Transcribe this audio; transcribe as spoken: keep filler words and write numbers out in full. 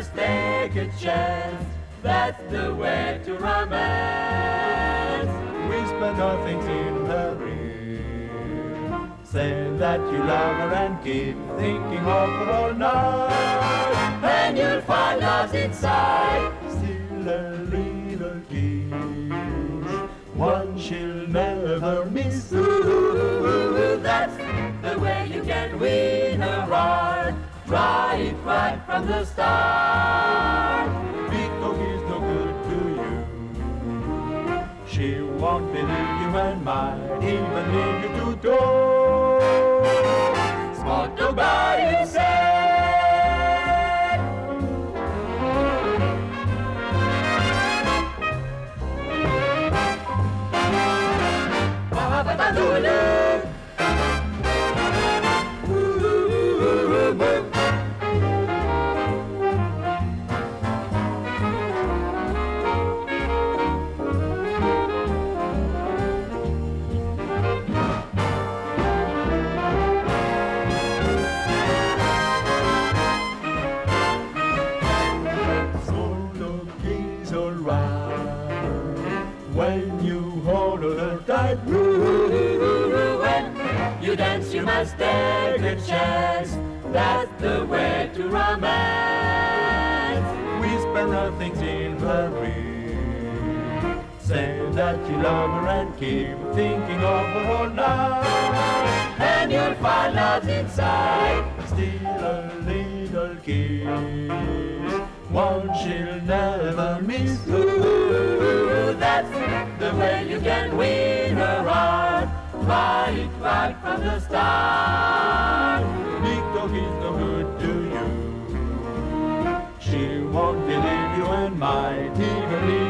must take a chance. That's the way to romance. Whisper nothing's in hurry. Say that you love her and keep thinking of her all night. And you'll find love's inside. Still a little kiss, one she'll never miss. Ooh, that's the way you can win her heart. Try it right from the start. Big talk is no good to you. She won't believe you and might even leave you to talk. Smart dog by your side. Ba-ba-ba-doo-doo. When you hold her tight, when you dance, you must take a chance. That's the way to romance. Whisper nothing's in hurry. Say that you love her and keep thinking of her all night. And you'll find love's inside. Still a little kiss, one she'll never miss. Ooh, that's the way you can win her heart. Try it right from the start. Big talk is no good to you. She won't believe you and might even leave